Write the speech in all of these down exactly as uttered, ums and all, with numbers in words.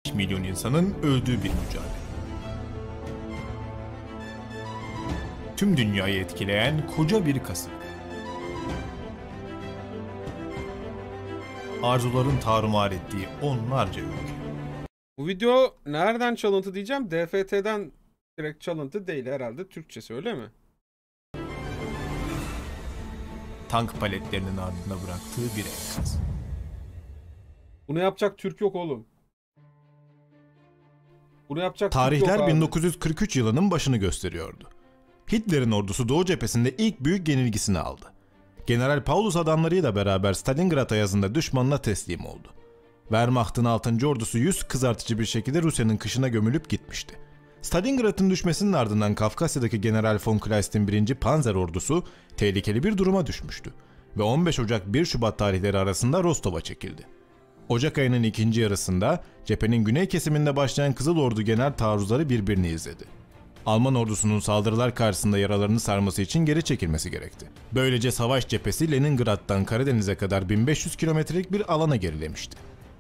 milyon insanın öldüğü bir mücadele. Tüm dünyayı etkileyen koca bir kasırga. Arzuların tarumar ettiği onlarca ülke. Bu video nereden çalıntı diyeceğim? D F T'den direkt çalıntı değil herhalde. Türkçesi öyle mi? Tank paletlerinin ardında bıraktığı bir enkaz. Bunu yapacak Türk yok oğlum. Bunu yapacak Türk yok Tarihler abi. bin dokuz yüz kırk üç yılının başını gösteriyordu. Hitler'in ordusu Doğu cephesinde ilk büyük yenilgisini aldı. General Paulus adamlarıyla beraber Stalingrad ayazında düşmanına teslim oldu. Wehrmacht'ın altıncı ordusu yüz kızartıcı bir şekilde Rusya'nın kışına gömülüp gitmişti. Stalingrad'ın düşmesinin ardından Kafkasya'daki General von Kleist'in birinci Panzer ordusu tehlikeli bir duruma düşmüştü ve on beş Ocak bir Şubat tarihleri arasında Rostov'a çekildi. Ocak ayının ikinci yarısında cephenin güney kesiminde başlayan Kızıl Ordu genel taarruzları birbirini izledi. Alman ordusunun saldırılar karşısında yaralarını sarması için geri çekilmesi gerekti. Böylece savaş cephesi Leningrad'dan Karadeniz'e kadar bin beş yüz kilometrelik bir alana gerilemişti.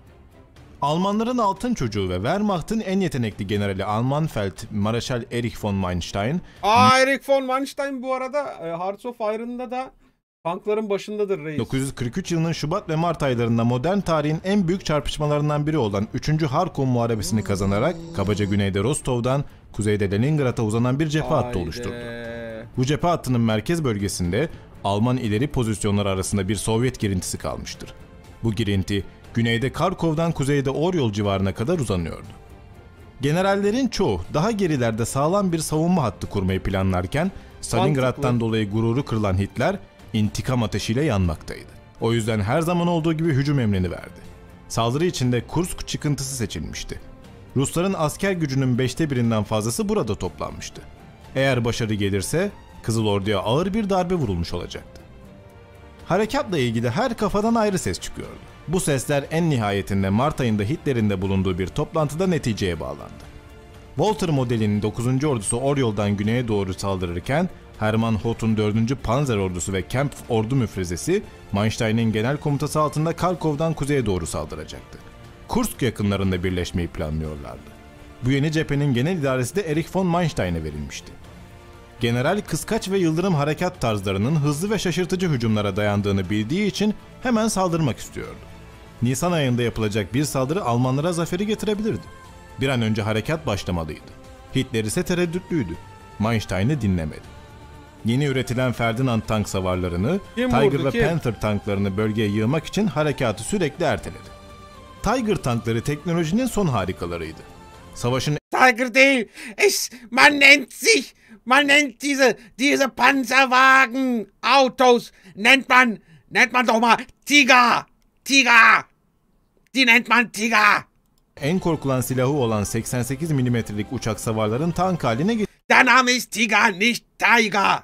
Almanların altın çocuğu ve Wehrmacht'ın en yetenekli generali Almanfeld Mareşal Erich von Manstein. Aa, Erich von Manstein bu arada Hearts of Iron'da da tankların başındadır reis. bin dokuz yüz kırk üç yılının Şubat ve Mart aylarında modern tarihin en büyük çarpışmalarından biri olan üçüncü Harkov Muharebesi'ni kazanarak kabaca güneyde Rostov'dan, kuzeyde Leningrad'a uzanan bir cephe hattı oluşturdu. Bu cephe hattının merkez bölgesinde Alman ileri pozisyonları arasında bir Sovyet girintisi kalmıştır. Bu girinti güneyde Karkov'dan kuzeyde Oryol civarına kadar uzanıyordu. Generallerin çoğu daha gerilerde sağlam bir savunma hattı kurmayı planlarken Stalingrad'dan Mantıklı. dolayı gururu kırılan Hitler intikam ateşiyle yanmaktaydı. O yüzden her zaman olduğu gibi hücum emrini verdi. Saldırı içinde Kursk çıkıntısı seçilmişti. Rusların asker gücünün beşte birinden fazlası burada toplanmıştı. Eğer başarı gelirse Kızıl Ordu'ya ağır bir darbe vurulmuş olacaktı. Harekatla ilgili her kafadan ayrı ses çıkıyordu. Bu sesler en nihayetinde Mart ayında Hitler'in de bulunduğu bir toplantıda neticeye bağlandı. Walter modelinin dokuzuncu ordusu Oryol'dan güneye doğru saldırırken Hermann Hoth'un dördüncü Panzer ordusu ve Kempf ordu müfrezesi Manstein'in genel komutası altında Karkov'dan kuzeye doğru saldıracaktı. Kursk yakınlarında birleşmeyi planlıyorlardı. Bu yeni cephenin genel idaresi de Erich von Manstein'e verilmişti. General kıskaç ve yıldırım harekat tarzlarının hızlı ve şaşırtıcı hücumlara dayandığını bildiği için hemen saldırmak istiyordu. Nisan ayında yapılacak bir saldırı Almanlara zaferi getirebilirdi. Bir an önce harekat başlamalıydı. Hitler ise tereddütlüydü. Manstein'i dinlemedi. Yeni üretilen Ferdinand tank savarlarını, Kim Tiger vurdu, ve kim? Panther tanklarını bölgeye yığmak için harekatı sürekli erteledi. Tiger tankları teknolojinin son harikalarıydı. Savaşın Tiger değil. Es, man nennt sich, man nennt diese, diese Panzerwagen, Autos, nennt man, nennt man doch mal Tiger, Tiger, die nennt man Tiger. en korkulan silahı olan seksen sekiz milimetrelik uçak savarların tank haline Der Name ist Tiger, nicht Tiger.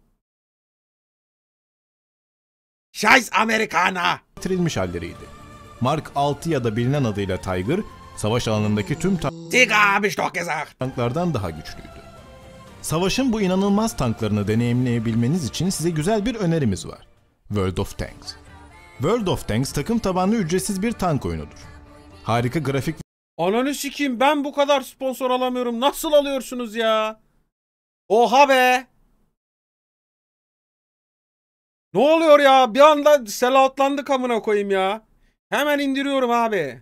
Scheiß Amerikaner. getirilmiş halleriydi. Mark altı ya da bilinen adıyla Tiger, savaş alanındaki tüm Tiger hab ich doch gesagt. tanklardan daha güçlüydü. Savaşın bu inanılmaz tanklarını deneyimleyebilmeniz için size güzel bir önerimiz var. World of Tanks. World of Tanks takım tabanlı ücretsiz bir tank oyunudur. Harika grafik Ananı sikeyim, ben bu kadar sponsor alamıyorum. Nasıl alıyorsunuz ya? Oha be. Ne oluyor ya? Bir anda selloutlandık amına koyayım ya. Hemen indiriyorum abi.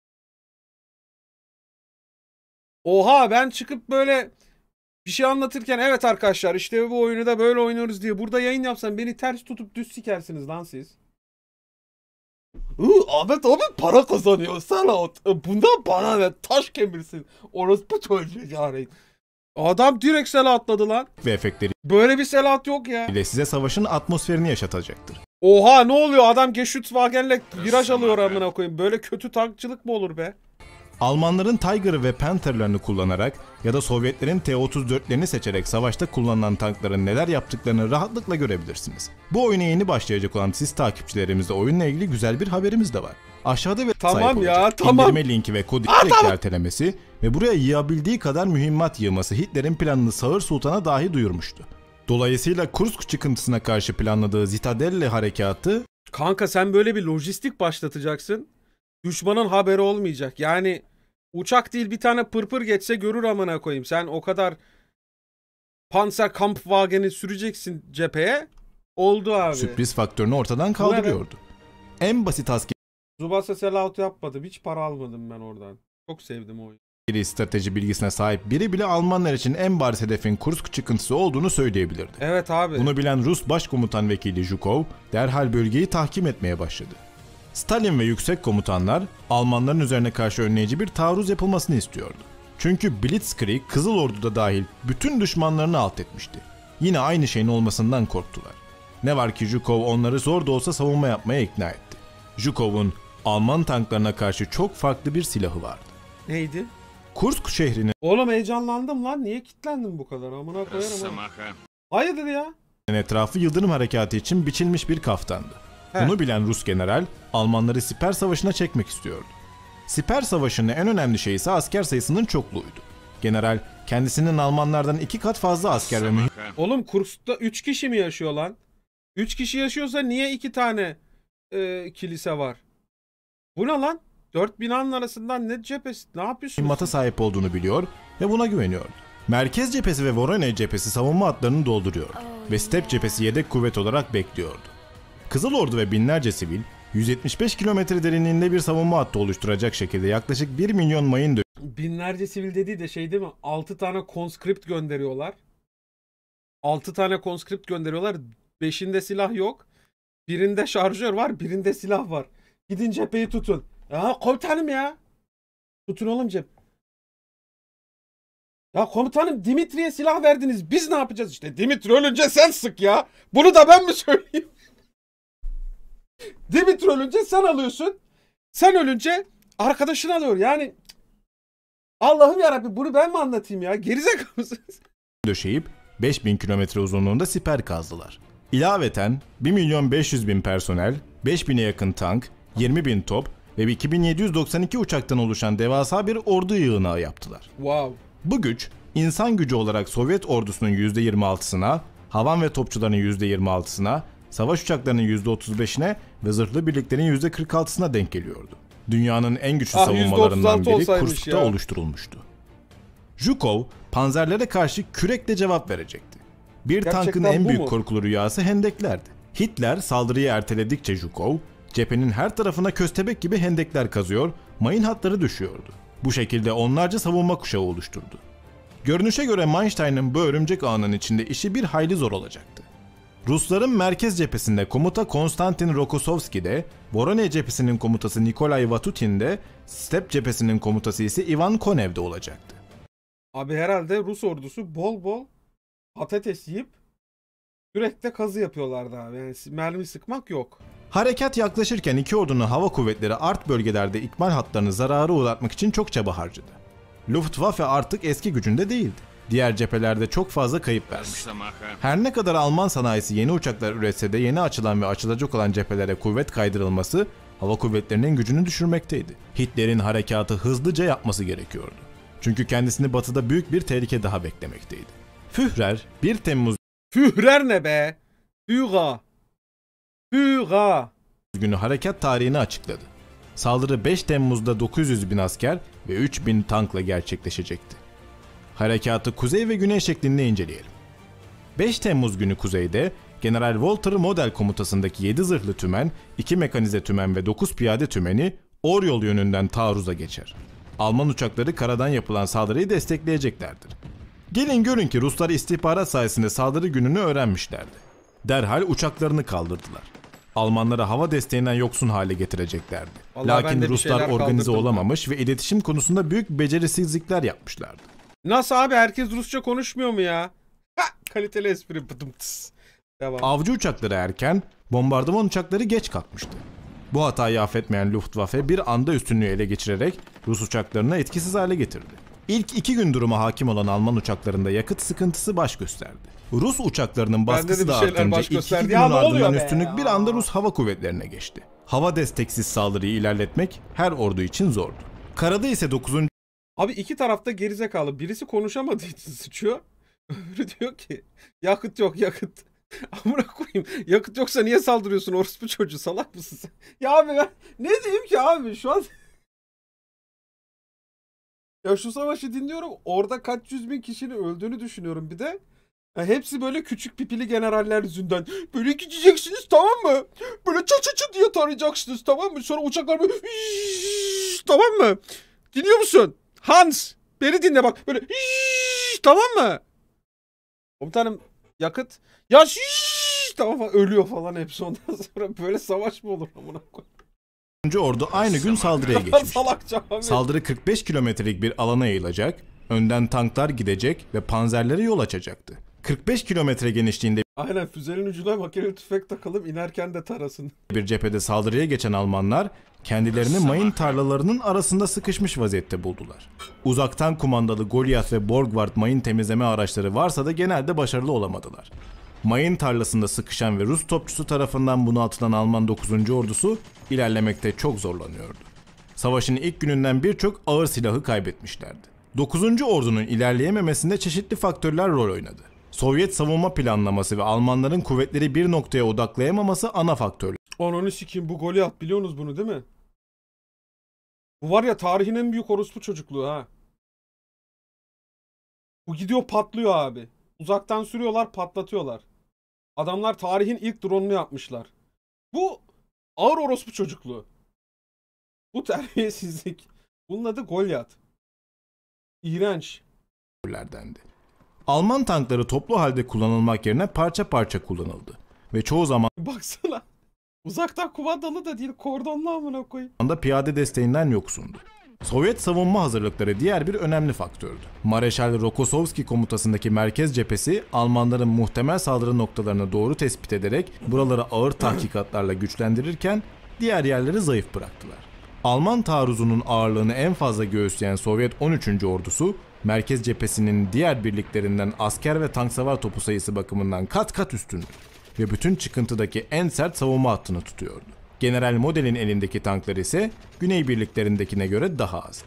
Oha, ben çıkıp böyle bir şey anlatırken evet arkadaşlar işte bu oyunu da böyle oynuyoruz diye burada yayın yapsam beni ters tutup düz sikersiniz lan siz. Iı, Ahmet abi para kazanıyor sellout. Bundan bana ne, taş kemirsin. Orospu çocuğu yani. Adam direkt selloutladı lan. ve efektleri Böyle bir sellout yok ya. ile size savaşın atmosferini yaşatacaktır. Oha, ne oluyor? Adam Geschützwagen'le viraj alıyor amına koyayım. Böyle kötü tankçılık mı olur be? Almanların Tiger'ı ve Panther'larını kullanarak ya da Sovyetlerin T otuz dörtlerini seçerek savaşta kullanılan tankların neler yaptıklarını rahatlıkla görebilirsiniz. Bu oyuna yeni başlayacak olan siz takipçilerimizde oyunla ilgili güzel bir haberimiz de var. Aşağıda ve Tamam sahip ya, olacak. tamam. İndirme linki ve kodu Aa, sürekli tamam. ertelemesi ve buraya yığabildiği kadar mühimmat yığması Hitler'in planını Sağır Sultan'a dahi duyurmuştu. Dolayısıyla Kursk çıkıntısına karşı planladığı Zitadelle harekatı Kanka sen böyle bir lojistik başlatacaksın. Düşmanın haberi olmayacak. Yani Uçak değil bir tane pırpır geçse görür amına koyayım. Sen o kadar Panzerkampfwagen'i süreceksin cepheye. Oldu abi. Sürpriz faktörünü ortadan kaldırıyordu. En basit askeri Tsubasa sellout yapmadım. Hiç para almadım ben oradan. Çok sevdim o oyunu. strateji bilgisine sahip biri bile Almanlar için en bariz hedefin Kursk çıkıntısı olduğunu söyleyebilirdi. Evet abi. Bunu bilen Rus Başkomutan Vekili Zhukov derhal bölgeyi tahkim etmeye başladı. Stalin ve yüksek komutanlar Almanların üzerine karşı önleyici bir taarruz yapılmasını istiyordu. Çünkü Blitzkrieg Kızıl Ordu'da dahil bütün düşmanlarını alt etmişti. Yine aynı şeyin olmasından korktular. Ne var ki Zhukov onları zor da olsa savunma yapmaya ikna etti. Zhukov'un Alman tanklarına karşı çok farklı bir silahı vardı. Neydi? Kursk şehrinin Oğlum heyecanlandım lan. Niye kilitlendim bu kadar? Amına koyarım. Hayırdır ya? etrafı yıldırım harekatı için biçilmiş bir kaftandı. He. Bunu bilen Rus general Almanları siper savaşına çekmek istiyordu. Siper savaşının en önemli şeyi ise asker sayısının çokluğuydu. General kendisinin Almanlardan iki kat fazla asker ve mühim Oğlum Kursk'ta üç kişi mi yaşıyor lan? üç kişi yaşıyorsa niye iki tane e, kilise var? Bu ne lan? dört binanın arasından ne cephesi? Ne yapıyorsunuz? mühimmata sahip olduğunu biliyor ve buna güveniyordu. Merkez cephesi ve Voronezh cephesi savunma hatlarını dolduruyordu ve Step cephesi yedek kuvvet olarak bekliyordu. Kızıl Ordu ve binlerce sivil yüz yetmiş beş kilometre derinliğinde bir savunma hattı oluşturacak şekilde yaklaşık bir milyon mayın Binlerce sivil dediği de şey değil mi? altı tane konskript gönderiyorlar. altı tane konskript gönderiyorlar. beşinde silah yok. Birinde şarjör var, birinde silah var. Gidin cepheyi tutun. Ya komutanım ya. Tutun oğlum cep. Ya komutanım Dimitri'ye silah verdiniz. Biz ne yapacağız işte? Dimitri ölünce sen sık ya. Bunu da ben mi söyleyeyim? Dimitri ölünce sen alıyorsun. Sen ölünce arkadaşın alıyor. Yani Allah'ım yarabbim bunu ben mi anlatayım ya? Gerizekalı mısınız? döşeyip beş bin kilometre uzunluğunda siper kazdılar. İlaveten bir milyon beş yüz bin personel, beş bine yakın tank, yirmi bin top ve iki bin yedi yüz doksan iki uçaktan oluşan devasa bir ordu yığınağı yaptılar. Wow. Bu güç, insan gücü olarak Sovyet ordusunun yüzde yirmi altısına, havan ve topçuların yüzde yirmi altısına, savaş uçaklarının yüzde otuz beşine ve zırhlı birliklerin yüzde kırk altısına denk geliyordu. Dünyanın en güçlü Ah, savunmalarından yüzde otuz altı biri olsaymış Kursk'ta ya. oluşturulmuştu. Zhukov, panzerlere karşı kürekle cevap verecekti. Bir Gerçekten tankın en bu büyük mu? korkulu rüyası hendeklerdi. Hitler saldırıyı erteledikçe Zhukov, cephenin her tarafına köstebek gibi hendekler kazıyor, mayın hatları düşüyordu. Bu şekilde onlarca savunma kuşağı oluşturdu. Görünüşe göre Manstein'ın bu örümcek ağının içinde işi bir hayli zor olacaktı. Rusların merkez cephesinde komuta Konstantin Rokossovski'de, Voronezh cephesinin komutası Nikolay Vatutin'de, Step cephesinin komutası ise Ivan Konev'de olacaktı. Abi herhalde Rus ordusu bol bol patates yiyip kürekte kazı yapıyorlardı abi. Yani mermi sıkmak yok. Harekat yaklaşırken iki ordunun hava kuvvetleri art bölgelerde ikmal hatlarını zarara uğratmak için çok çaba harcadı. Luftwaffe artık eski gücünde değildi. Diğer cephelerde çok fazla kayıp vermişti. Her ne kadar Alman sanayisi yeni uçaklar üretse de yeni açılan ve açılacak olan cephelere kuvvet kaydırılması hava kuvvetlerinin gücünü düşürmekteydi. Hitler'in harekatı hızlıca yapması gerekiyordu. Çünkü kendisini batıda büyük bir tehlike daha beklemekteydi. Führer bir Temmuz Führer ne be? Führer. Führer. günü harekat tarihini açıkladı. Saldırı beş Temmuz'da dokuz yüz bin asker ve üç bin tankla gerçekleşecekti. Harekatı kuzey ve güney şeklinde inceleyelim. beş Temmuz günü kuzeyde General Walter Model komutasındaki yedi zırhlı tümen, iki mekanize tümen ve dokuz piyade tümeni Oryol yönünden taarruza geçer. Alman uçakları karadan yapılan saldırıyı destekleyeceklerdir. Gelin görün ki Ruslar istihbarat sayesinde saldırı gününü öğrenmişlerdi. Derhal uçaklarını kaldırdılar. Almanları hava desteğinden yoksun hale getireceklerdi. Vallahi ben Lakin de bir Ruslar şeyler organize kaldırdım. olamamış ve iletişim konusunda büyük becerisizlikler yapmışlardı. Nasıl abi herkes Rusça konuşmuyor mu ya? Ha, kaliteli espri. Bıdım tıs. Devam. Avcı uçakları erken, bombardıman uçakları geç kalkmıştı. Bu hatayı affetmeyen Luftwaffe bir anda üstünlüğü ele geçirerek Rus uçaklarını etkisiz hale getirdi. İlk iki gün duruma hakim olan Alman uçaklarında yakıt sıkıntısı baş gösterdi. Rus uçaklarının baskısı bir da şeyler artınca baş ilk iki gösterdi. günün Ya ne oluyor ardından be üstünlük ya? bir anda Rus hava kuvvetlerine geçti. Hava desteksiz saldırıyı ilerletmek her ordu için zordu. Karada ise dokuzuncu Abi iki tarafta gerizekalı. Birisi konuşamadığı için sıçıyor. Öbürü diyor ki yakıt yok yakıt. Amına koyayım. Yakıt yoksa niye saldırıyorsun orospu çocuğu, salak mısın sen? Ya abi ben ne diyeyim ki abi şu an Ya şu savaşı dinliyorum. Orada kaç yüz bin kişinin öldüğünü düşünüyorum bir de. Ya hepsi böyle küçük pipili generaller yüzünden. Böyle gideceksiniz, tamam mı? Böyle çat çat çat diye tarayacaksınız, tamam mı? Sonra uçaklar böyle tamam mı? Dinliyor musun? Hans, beni dinle bak. Böyle tamam mı? Komutanım yakıt. Ya tamam falan, ölüyor falan hepsi ondan sonra. Böyle savaş mı olur amına koyayım? Ordu aynı gün saldırıya geçmişti. Salakça abi. Saldırı kırk beş kilometrelik bir alana yayılacak, önden tanklar gidecek ve panzerlere yol açacaktı. kırk beş kilometre genişliğinde Aynen, füzenin ucuna makineli tüfek takalım, inerken de tarasın. bir cephede saldırıya geçen Almanlar kendilerini mayın tarlalarının arasında sıkışmış vaziyette buldular. Uzaktan kumandalı Goliath ve Borgward mayın temizleme araçları varsa da genelde başarılı olamadılar. Mayın tarlasında sıkışan ve Rus topçusu tarafından bunaltılan Alman dokuzuncu ordusu ilerlemekte çok zorlanıyordu. Savaşın ilk gününden birçok ağır silahı kaybetmişlerdi. dokuzuncu ordunun ilerleyememesinde çeşitli faktörler rol oynadı. Sovyet savunma planlaması ve Almanların kuvvetleri bir noktaya odaklayamaması ana faktörler. Ananı sikeyim, bu Goliath, biliyorsunuz bunu değil mi? Bu var ya tarihin en büyük orospu çocukluğu ha. Bu gidiyor patlıyor abi. Uzaktan sürüyorlar, patlatıyorlar. Adamlar tarihin ilk drone'unu yapmışlar. Bu ağır orospu çocukluğu. Bu terbiyesizlik. Bunun adı Goliath. İğrenç. Dendi. Alman tankları toplu halde kullanılmak yerine parça parça kullanıldı ve çoğu zaman Baksana. Uzaktan kumandalı da değil, kordonlu amına koyayım. da piyade desteğinden yoksundu. Sovyet savunma hazırlıkları diğer bir önemli faktördü. Mareşal Rokossovski komutasındaki merkez cephesi Almanların muhtemel saldırı noktalarını doğru tespit ederek buraları ağır tahkikatlarla güçlendirirken diğer yerleri zayıf bıraktılar. Alman taarruzunun ağırlığını en fazla göğüsleyen Sovyet on üçüncü ordusu merkez cephesinin diğer birliklerinden asker ve tank savar topu sayısı bakımından kat kat üstündü ve bütün çıkıntıdaki en sert savunma hattını tutuyordu. General Model'in elindeki tanklar ise Güney birliklerindekine göre daha azdı.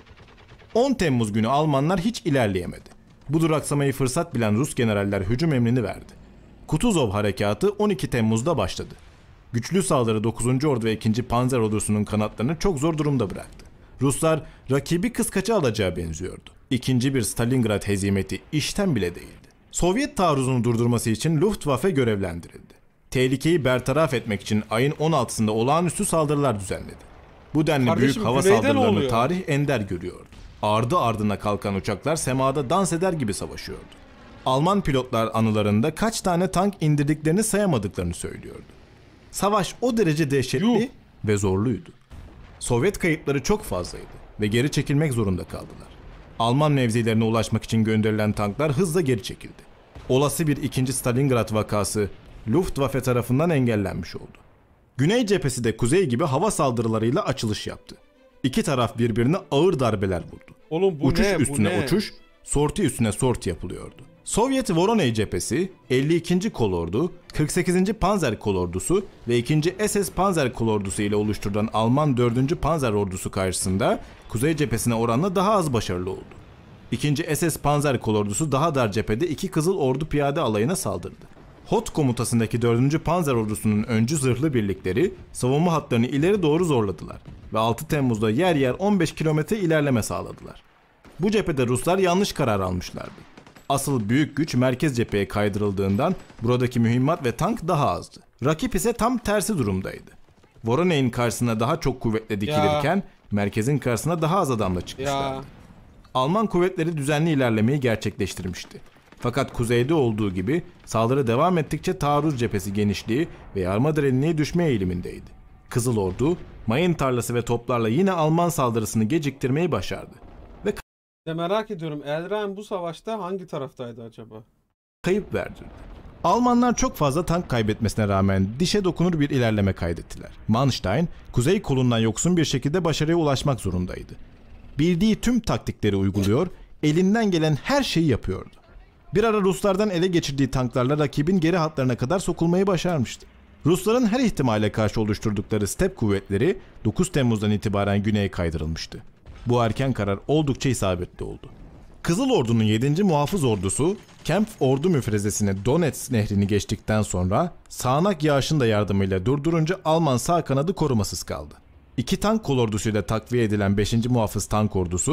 on Temmuz günü Almanlar hiç ilerleyemedi. Bu duraksamayı fırsat bilen Rus generaller hücum emrini verdi. Kutuzov harekatı on iki Temmuz'da başladı. Güçlü saldırı dokuzuncu Ordu ve ikinci Panzer Ordusu'nun kanatlarını çok zor durumda bıraktı. Ruslar rakibi kıskaça alacağı benziyordu. İkinci bir Stalingrad hezimeti işten bile değildi. Sovyet taarruzunu durdurması için Luftwaffe görevlendirildi. Tehlikeyi bertaraf etmek için ayın on altısında olağanüstü saldırılar düzenledi. Bu denli Kardeşim, büyük hava güneyden saldırılarını oluyor. tarih ender görüyordu. Ardı ardına kalkan uçaklar semada dans eder gibi savaşıyordu. Alman pilotlar anılarında kaç tane tank indirdiklerini sayamadıklarını söylüyordu. Savaş o derece dehşetli Yuh. ve zorluydu. Sovyet kayıpları çok fazlaydı ve geri çekilmek zorunda kaldılar. Alman mevzilerine ulaşmak için gönderilen tanklar hızla geri çekildi. Olası bir ikinci Stalingrad vakası Luftwaffe tarafından engellenmiş oldu. Güney cephesi de kuzey gibi hava saldırılarıyla açılış yaptı. İki taraf birbirine ağır darbeler vurdu. Oğlum bu uçuş ne? üstüne bu ne? uçuş, sorti üstüne sorti yapılıyordu. Sovyet Voronezh cephesi, elli ikinci Kolordu, kırk sekizinci Panzer Kolordusu ve ikinci S S Panzer Kolordusu ile oluşturulan Alman dördüncü Panzer Ordusu karşısında kuzey cephesine oranla daha az başarılı oldu. ikinci S S Panzer Kolordusu daha dar cephede iki Kızıl Ordu piyade alayına saldırdı. Hot komutasındaki dördüncü Panzer Ordusu'nun öncü zırhlı birlikleri savunma hatlarını ileri doğru zorladılar ve altı Temmuz'da yer yer on beş kilometre ilerleme sağladılar. Bu cephede Ruslar yanlış karar almışlardı. Asıl büyük güç merkez cepheye kaydırıldığından buradaki mühimmat ve tank daha azdı. Rakip ise tam tersi durumdaydı. Voronezh'in karşısına daha çok kuvvetle dikilirken Ya. merkezin karşısına daha az adamla çıkmışlardı. Ya. Alman kuvvetleri düzenli ilerlemeyi gerçekleştirmişti. Fakat kuzeyde olduğu gibi saldırı devam ettikçe taarruz cephesi genişliği ve yarma derinliği düşme eğilimindeydi. Kızıl Ordu, mayın tarlası ve toplarla yine Alman saldırısını geciktirmeyi başardı. Ve De merak ediyorum, Elren bu savaşta hangi taraftaydı acaba? kayıp verdirdi. Almanlar çok fazla tank kaybetmesine rağmen dişe dokunur bir ilerleme kaydettiler. Manstein, kuzey kolundan yoksun bir şekilde başarıya ulaşmak zorundaydı. Bildiği tüm taktikleri uyguluyor, elinden gelen her şeyi yapıyordu. Bir ara Ruslardan ele geçirdiği tanklarla rakibin geri hatlarına kadar sokulmayı başarmıştı. Rusların her ihtimale karşı oluşturdukları step kuvvetleri dokuz Temmuz'dan itibaren güneye kaydırılmıştı. Bu erken karar oldukça isabetli oldu. Kızıl Ordu'nun yedinci Muhafız Ordusu, Kempf ordu müfrezesine Donets nehrini geçtikten sonra sağanak yağışın da yardımıyla durdurunca Alman sağ kanadı korumasız kaldı. İki tank kolordusuyla takviye edilen beşinci Muhafız Tank Ordusu,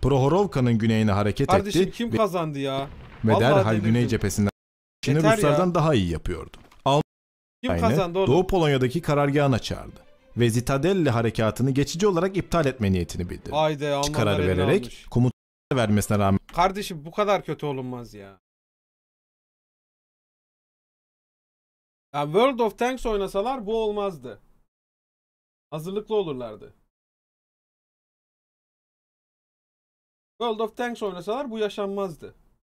Prohorovka'nın güneyine hareket Kardeşim etti kim ve, kazandı ya? ve Vallahi derhal delirdim. güney cephesinden işini Yeter Ruslardan ya. daha iyi yapıyordu. Kim Aynı kazandı oğlum? Doğu Polonya'daki karargahına çağırdı ve Zitadelle harekatını geçici olarak iptal etme niyetini bildirdi. Haydi Hiç Almanlar karar elini vererek almış. komutanı vermesine rağmen Kardeşim bu kadar kötü olunmaz ya. Ya World of Tanks oynasalar bu olmazdı. Hazırlıklı olurlardı. World of Tanks oynasalar bu yaşanmazdı.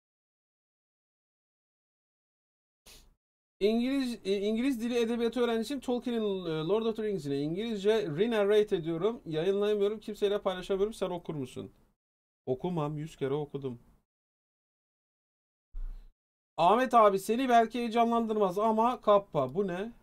İngiliz İngiliz dili edebiyatı öğrencisiyim. Tolkien'in Lord of the Rings'ini İngilizce re-narrate ediyorum. Yayınlayamıyorum. Kimseyle paylaşamıyorum. Sen okur musun? Okumam. Yüz kere okudum. Ahmet abi seni belki heyecanlandırmaz ama kappa. Bu ne?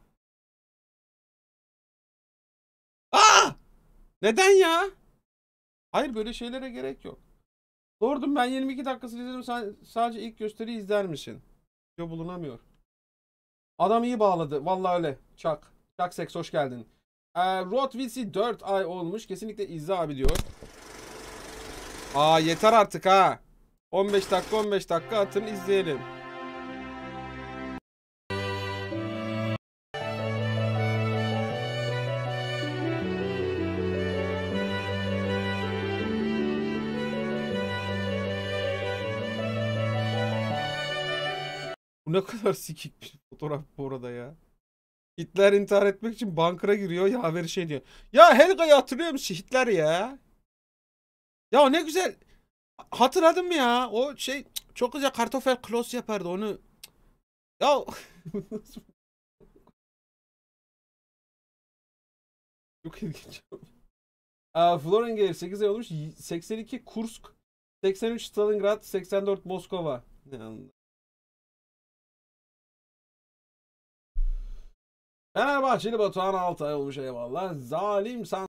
Aa! Neden ya? Hayır böyle şeylere gerek yok. Lordum ben yirmi iki dakikasını izledim. Sen sadece ilk gösteriyi izler misin? Video bulunamıyor. Adam iyi bağladı. Vallahi öyle. Çak. Çak Seks hoş geldin. Ee, Rot V C dört ay olmuş. Kesinlikle izle abi diyor. Aa yeter artık ha. on beş dakika on beş dakika atın izleyelim. Bu ne kadar sikik bir fotoğraf bu arada ya. Hitler intihar etmek için bankara giriyor. Yaveri şey diyor. Ya Helga'yı hatırlıyor musun Hitler ya? Ya ne güzel. Hatırladım ya. O şey çok güzel kartoffel klos yapardı onu. Ya çok ilginç. Aa, Florengale sekiz ay olmuş. seksen iki Kursk, seksen üç Stalingrad, seksen dört Moskova. Ne anladım. Fenerbahçeli Batuhan Altay olmuş eyvallah. Zalim san